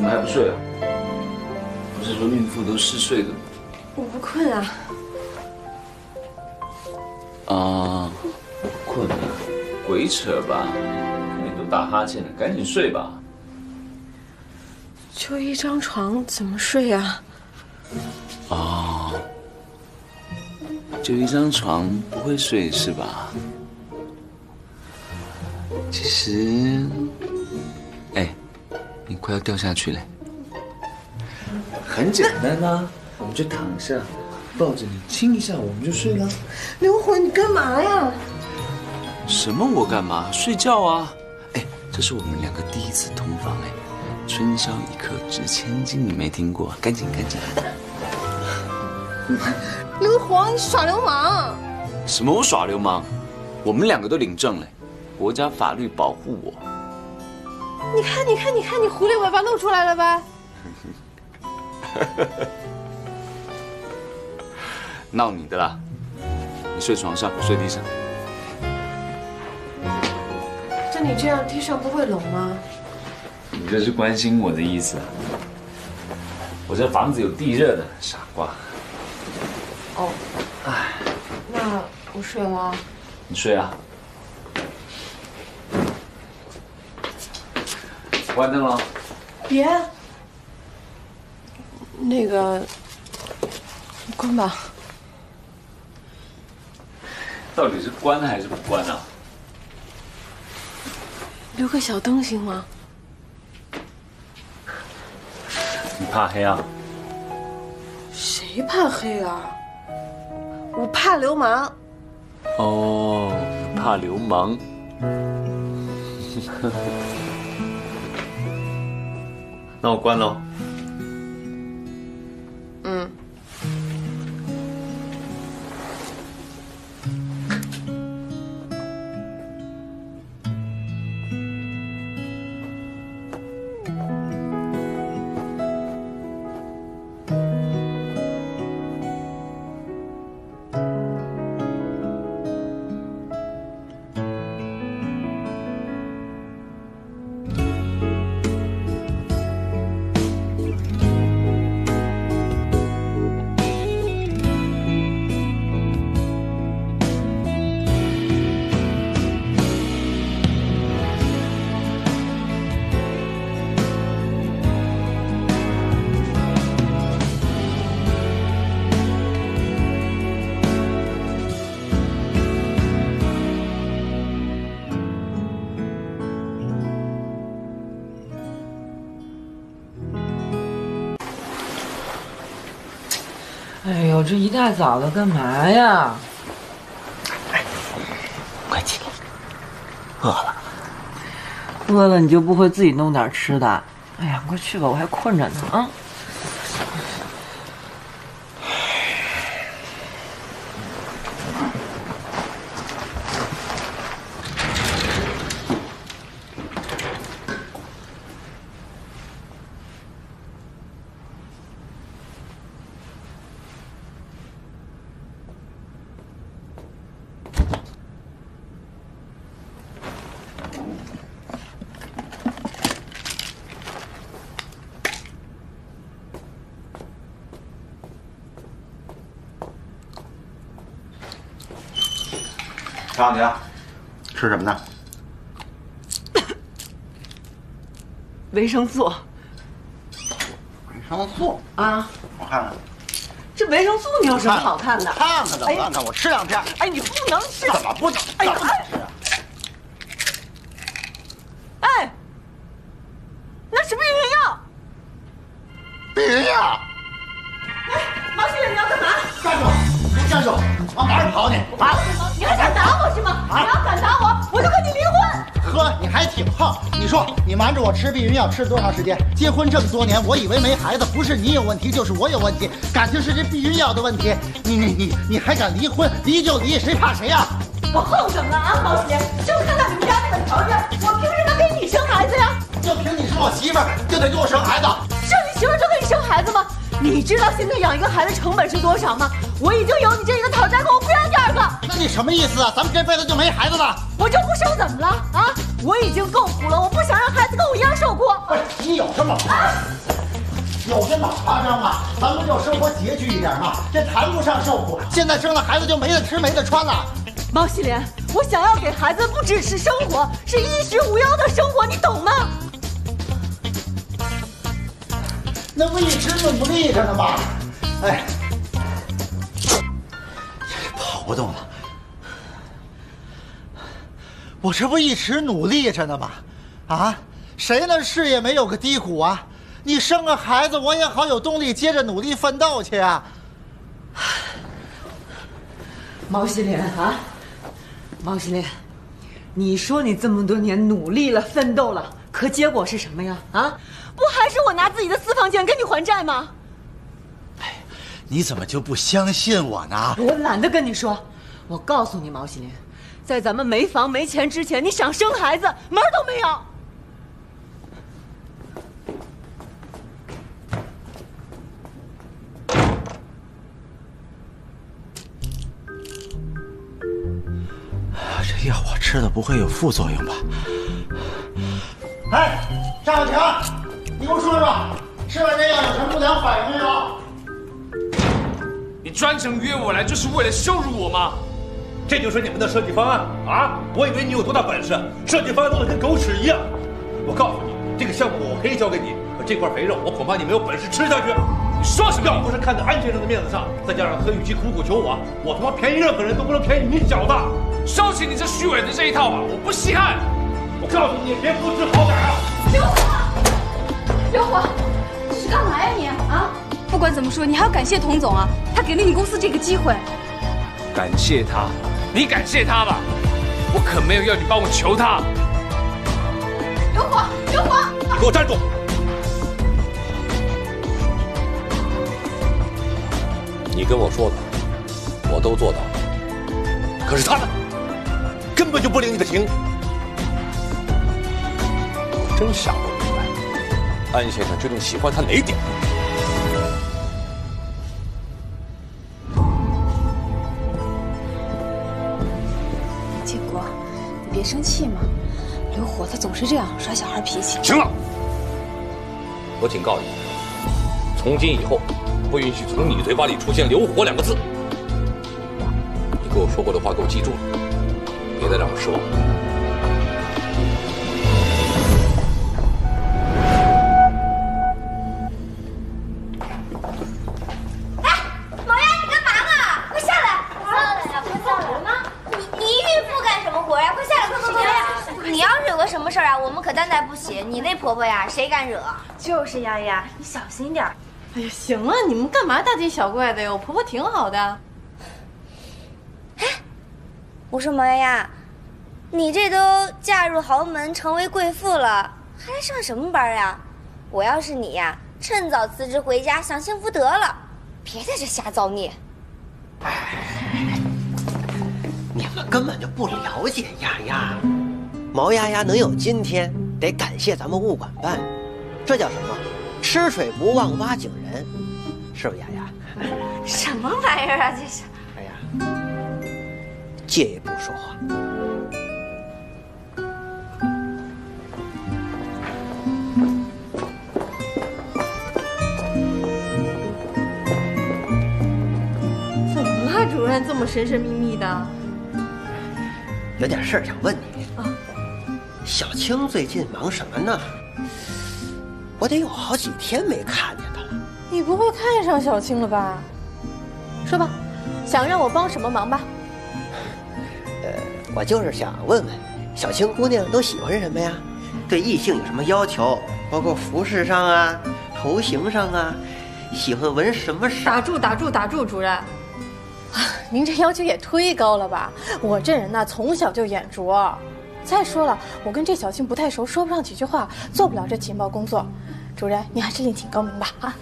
怎么还不睡啊？不是说孕妇都嗜睡的吗？ 我不困啊。 啊，困了？鬼扯吧！看你都打哈欠了，赶紧睡吧。 就一张床，怎么睡啊？ 哦，就一张床，不会睡是吧？其实，哎，你快要掉下去了。很简单啊，我们就躺下，抱着你亲一下，我们就睡了。 刘魂，你干嘛呀？ 什么？我干嘛？睡觉啊！哎，这是我们两个第一次同房哎。春宵一刻值千金，你没听过？赶紧赶紧！ 刘皇，你耍流氓！ 什么？我耍流氓？我们两个都领证了，国家法律保护我。 你看，你看，你看，你狐狸尾巴露出来了吧？ 闹你的啦！你睡床上，我睡地上。 照你这样，地上不会冷吗？ 你这是关心我的意思啊？我这房子有地热的，傻瓜。 哦，哎，那我睡了。 你睡啊。关灯了。 别。那个，关吧。 到底是关还是不关啊？ 留个小灯行吗？ 你怕黑啊？ 谁怕黑啊？我怕流氓。 哦，怕流氓。那我关喽。 嗯。 哎呦，这一大早的干嘛呀？ 哎，快起来，饿了。 饿了你就不会自己弄点吃的？哎呀，快去吧，我还困着呢啊！ 上去，吃什么呢？ 维生素。 维生素啊， 我看看。 这维生素你有什么好看的？ 看看怎么看看？我吃两片。 哎，你不能吃。 怎么不能？ 哎呀，哎，那是避孕药。 避孕药。 哎，毛先生，你要干嘛？ 站住！别站住！往哪儿跑你？啊！ 你还想打我是吗？你要敢打我，我就跟你离婚。 呵，你还挺横。你说你瞒着我吃避孕药吃了多长时间？结婚这么多年，我以为没孩子，不是你有问题，就是我有问题。感情是这避孕药的问题。你还敢离婚？离就离，谁怕谁呀？ 我横什么了啊，毛姐？就看看你们家这个条件，我凭什么给你生孩子呀？ 就凭你是我媳妇儿，就得给我生孩子。 是你媳妇儿就给你生孩子吗？你知道现在养一个孩子成本是多少吗？我已经有你这一个讨债狗，我不要第二个。 那你什么意思啊？咱们这辈子就没孩子了？ 我就不生怎么了啊？我已经够苦了，我不想让孩子跟我一样受苦。 不是，你有这么夸张吗？咱们就生活拮据一点嘛，这谈不上受苦。现在生了孩子就没得吃没得穿了。 毛细莲，我想要给孩子不只是生活，是衣食无忧的生活，你懂吗？ 那不一直努力着呢吗？哎，跑不动了。我这不一直努力着呢吗？啊，谁那事业没有个低谷啊？你生个孩子，我也好有动力接着努力奋斗去啊。 毛细莲啊，毛细莲，你说你这么多年努力了、奋斗了，可结果是什么呀？啊，不还是我拿自己的私房钱跟你还债吗？ 哎，你怎么就不相信我呢？ 我懒得跟你说。我告诉你，毛细莲，在咱们没房没钱之前，你想生孩子门儿都没有。 这药我吃的不会有副作用吧？哎，张小强，你给我说说，吃完这药有什么不良反应没有？ 你专程约我来就是为了羞辱我吗？ 这就是你们的设计方案啊！我以为你有多大本事，设计方案弄得跟狗屎一样。我告诉你，这个项目我可以交给你，可这块肥肉我恐怕你没有本事吃下去。 你说什么？ 要不是看在安先生的面子上，再加上何雨琪苦苦求我他妈便宜任何人都不能便宜你小子。 收起你这虚伪的这一套吧，我不稀罕。 我告诉你，别不知好歹啊！ 刘火，你是干嘛呀你啊？不管怎么说，你还要感谢童总啊，他给了你公司这个机会。 感谢他？你感谢他吧，我可没有要你帮我求他。 刘火，刘火， 给我站住！你跟我说的，我都做到了。可是他呢，根本就不领你的情。我真想不明白，安先生究竟喜欢他哪一点？ 建国，你别生气嘛。刘火他总是这样耍小孩脾气。 行了，我警告你，从今以后不允许从你嘴巴里出现“刘火”2个字。你给我说过的话，给我记住了，别再让我失望。 什么事儿啊？我们可担待不起。你那婆婆呀，谁敢惹？ 就是丫丫，你小心点儿。 哎呀，行了，你们干嘛大惊小怪的呀？我婆婆挺好的。 哎，我说毛丫丫，你这都嫁入豪门，成为贵妇了，还来上什么班呀？我要是你呀，趁早辞职回家享幸福得了，别在这瞎造孽。 你们根本就不了解丫丫。毛丫丫能有今天，得感谢咱们物管办，这叫什么？吃水不忘挖井人，是不是丫丫？ 什么玩意儿啊，这是！ 哎呀，借一步说话。 怎么了，主任？这么神神秘秘的？ 有点事儿想问你。啊。小青最近忙什么呢？我得有好几天没看见她了。 你不会看上小青了吧？说吧，想让我帮什么忙吧？ 我就是想问问，小青姑娘都喜欢什么呀？对异性有什么要求？包括服饰上啊、头型上啊，喜欢纹什么色？ 打住，主任。您这要求也忒高了吧？我这人呢，从小就眼拙。再说了，我跟这小青不太熟，说不上几句话，做不了这情报工作。主任，您还是另请高明吧啊！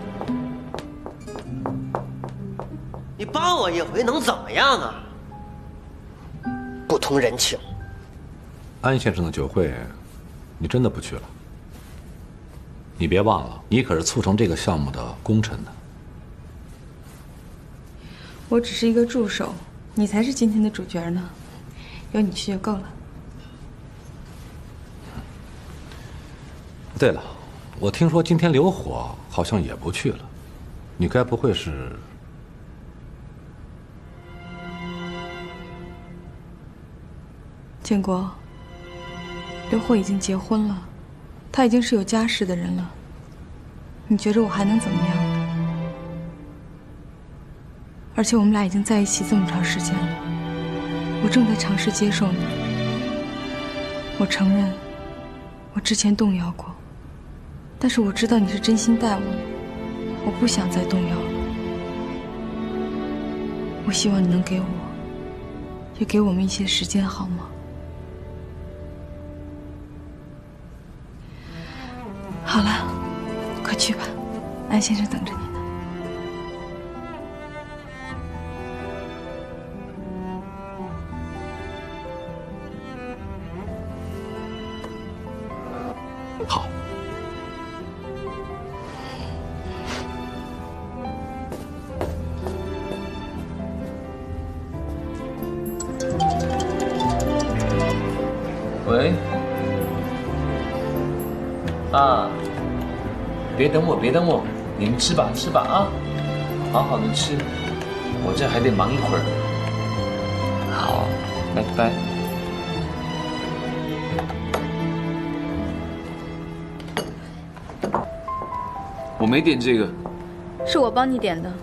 你帮我一回能怎么样啊？不通人情。 安先生的酒会，你真的不去了？你别忘了，你可是促成这个项目的功臣呢。 我只是一个助手， 你才是今天的主角呢，有你去就够了。 对了，我听说今天刘火好像也不去了，你该不会是…… 建国，刘火已经结婚了，他已经是有家室的人了，你觉着我还能怎么样？而且我们俩已经在一起这么长时间了，我正在尝试接受你。我承认，我之前动摇过，但是我知道你是真心待我的，我不想再动摇了。我希望你能给我，也给我们一些时间，好吗？好了，快去吧，安先生等着你呢。 好。 喂。啊，别等我，别等我，你们吃吧，吃吧啊，好好的吃，我这还得忙一会儿。好，拜拜。我没点这个， 是我帮你点的。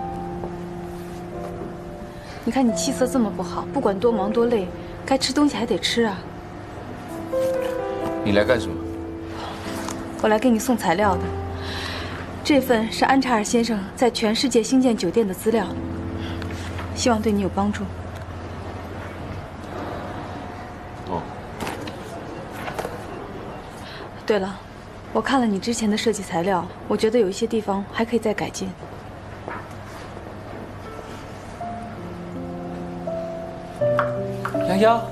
你看你气色这么不好，不管多忙多累，该吃东西还得吃啊。 你来干什么？ 我来给你送材料的，这份是安查尔先生在全世界新建酒店的资料，希望对你有帮助。 哦。 对了，我看了你之前的设计材料，我觉得有一些地方还可以再改进。 丫丫，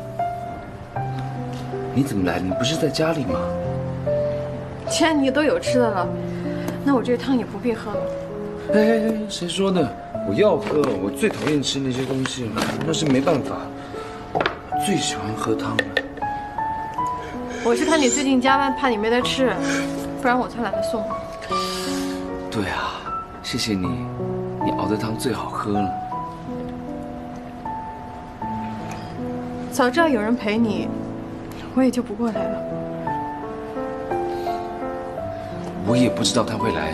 你怎么来了？你不是在家里吗？ 既然你都有吃的了，那我这汤也不必喝了。 哎，谁说的？我要喝，我最讨厌吃那些东西了，那是没办法，我最喜欢喝汤了。 我是看你最近加班，怕你没得吃，不然我才懒得送。 对啊，谢谢你，你熬的汤最好喝了。 早知道有人陪你，我也就不过来了。 我也不知道他会来。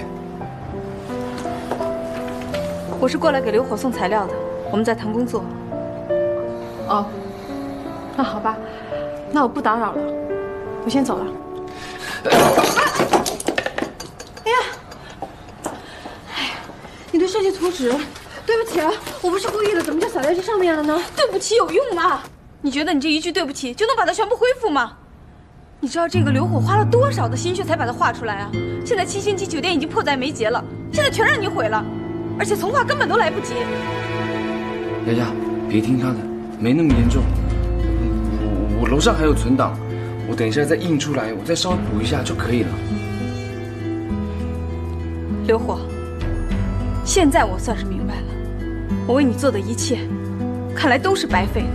我是过来给刘火送材料的，我们在谈工作。 哦，那好吧，那我不打扰了，我先走了。哎呀，你的设计图纸，对不起啊，我不是故意的，怎么就洒在这上面了呢？ 对不起有用吗？你觉得你这一句对不起就能把它全部恢复吗？你知道这个刘火花了多少的心血才把它画出来啊？现在7星级酒店已经迫在眉睫了，现在全让你毁了，而且重画根本都来不及。 丫丫，别听他的，没那么严重。我楼上还有存档，我等一下再印出来，我再稍微补一下就可以了。 刘火，现在我算是明白了，我为你做的一切，看来都是白费的。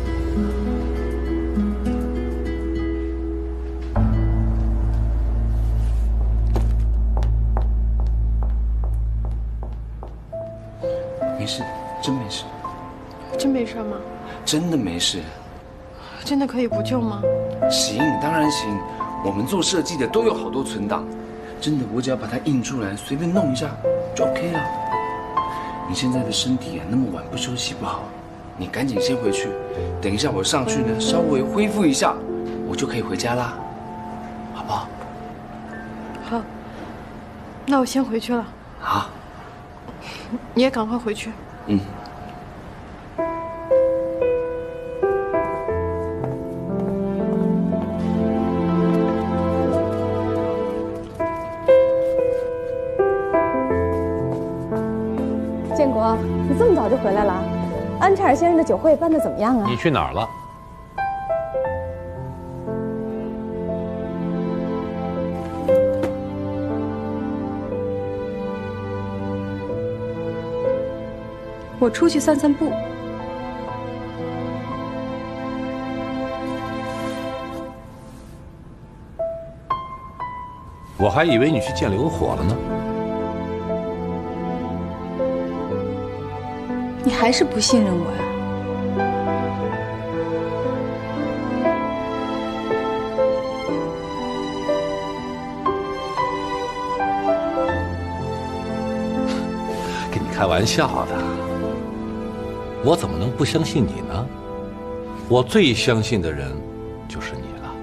没事，真没事。 真没事吗？ 真的没事。 真的可以不救吗？ 行，当然行。我们做设计的都有好多存档，真的，我只要把它印出来，随便弄一下就 OK 了。你现在的身体啊，那么晚不休息不好，你赶紧先回去。等一下我上去呢，稍微恢复一下，我就可以回家啦，好不好？ 好，那我先回去了。 好。 你也赶快回去。 嗯。 建国，你这么早就回来了？安查尔先生的酒会办得怎么样啊？ 你去哪儿了？ 我出去散散步。 我还以为你去见刘火了呢。 你还是不信任我呀？ 跟你开玩笑的，我怎么能不相信你呢？我最相信的人就是你了。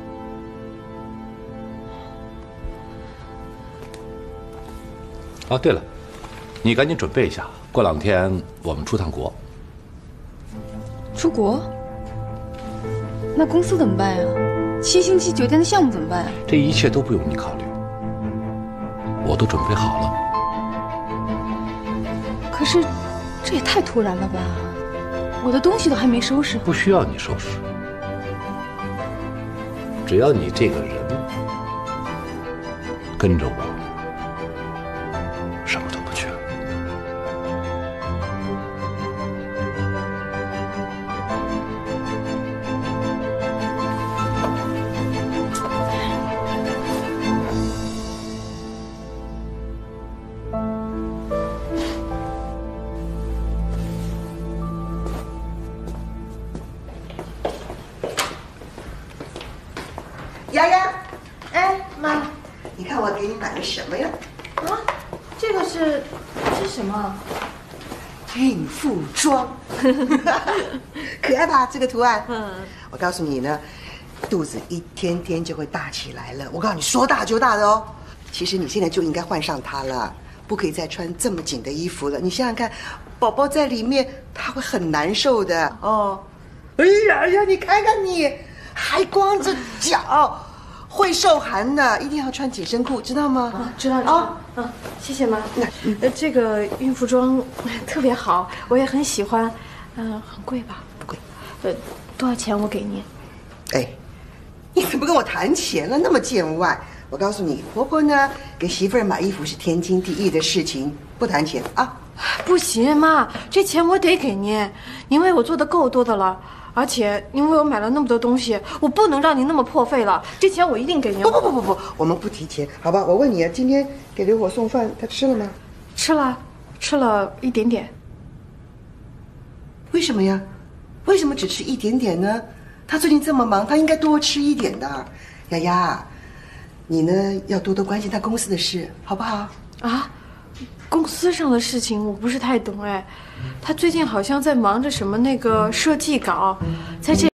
哦，对了，你赶紧准备一下，过2天我们出趟国。 出国？那公司怎么办呀？7星级酒店的项目怎么办呀？ 这一切都不用你考虑，我都准备好了。 可是，这也太突然了吧！我的东西都还没收拾。 不需要你收拾，只要你这个人跟着我，什么都不缺。 丫丫，哎，妈，你看我给你买了什么呀？ 啊，这是什么？ 孕妇装，可爱吧？这个图案。我告诉你呢，肚子一天天就会大起来了。我告诉你，说大就大的哦。其实你现在就应该换上它了，不可以再穿这么紧的衣服了。你想想看，宝宝在里面他会很难受的哦。哎呀，你看看你，还光着脚。会受寒的，一定要穿紧身裤，知道吗？ 啊，知道啊。谢谢妈。这个孕妇装特别好，我也很喜欢。很贵吧？ 不贵。 多少钱我给您？ 哎，你怎么跟我谈钱了？那么见外。我告诉你，婆婆呢给媳妇儿买衣服是天经地义的事情，不谈钱啊。 不行，妈，这钱我得给您，您为我做的够多的了。而且您为我买了那么多东西，我不能让您那么破费了。这钱我一定给您。 不，我们不提钱，好吧？我问你啊，今天给刘火送饭，他吃了吗？ 吃了一点点。 为什么呀？为什么只吃一点点呢？他最近这么忙，他应该多吃一点的。丫丫，你呢要多多关心他公司的事，好不好？ 啊，公司上的事情我不是太懂哎。他最近好像在忙着什么那个设计稿，在这。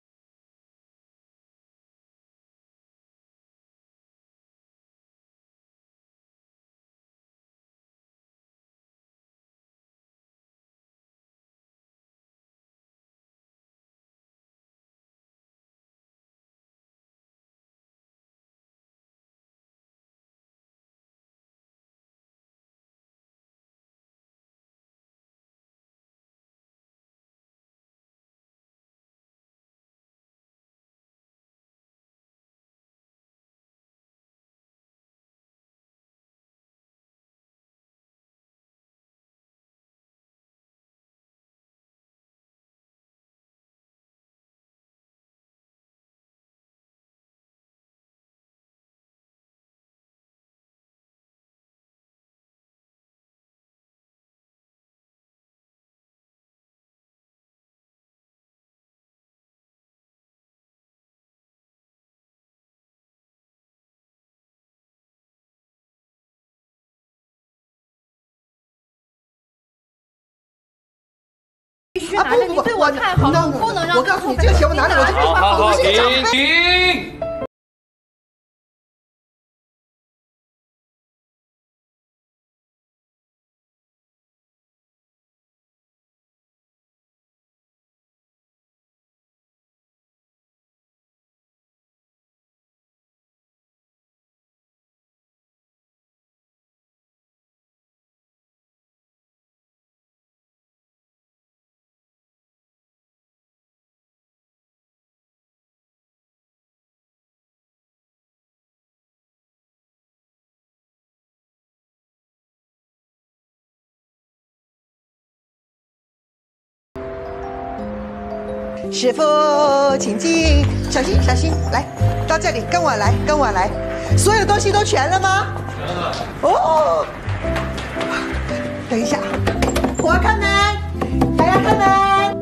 必须拿着，你对我太好了，我不能让。 我告诉你，这个钱我拿着，我好， 停。师傅，请进，小心，来，到这里，跟我来。 所有东西都全了吗？ 全了。 哦，等一下，我要开门，大家开门。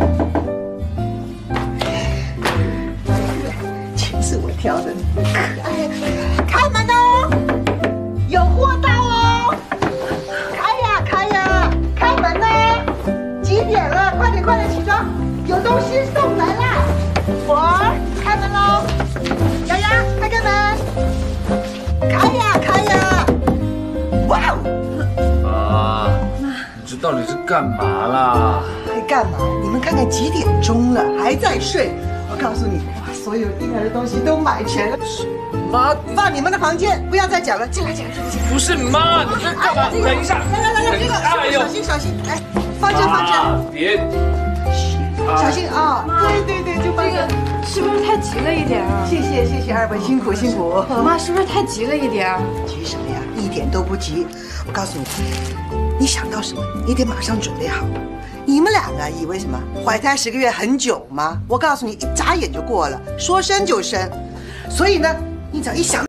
钱是我挑的，可爱。开门哦，有货到哦！开呀，开门呢！几点了？快点起床，有东西送来啦！我开门喽，丫丫开门，开呀！哇哦！ 啊，你这到底是干嘛啦？ 还干嘛？你们看看几点钟了，还在睡？我告诉你，哇，所有婴儿的东西都买全了。 妈， 放你们的房间，不要再讲了，进来。 不是妈，你这干嘛？等一下， 来，这个小心，来，放这。 别， 小心啊！对，就放这。 是不是太急了一点啊？ 谢谢二位，辛苦。 妈，是不是太急了一点？ 急什么呀？一点都不急。我告诉你，你想到什么，你得马上准备好。你们两个以为什么怀胎10个月很久吗？我告诉你，一眨眼就过了，说生就生。所以呢，你只要一想。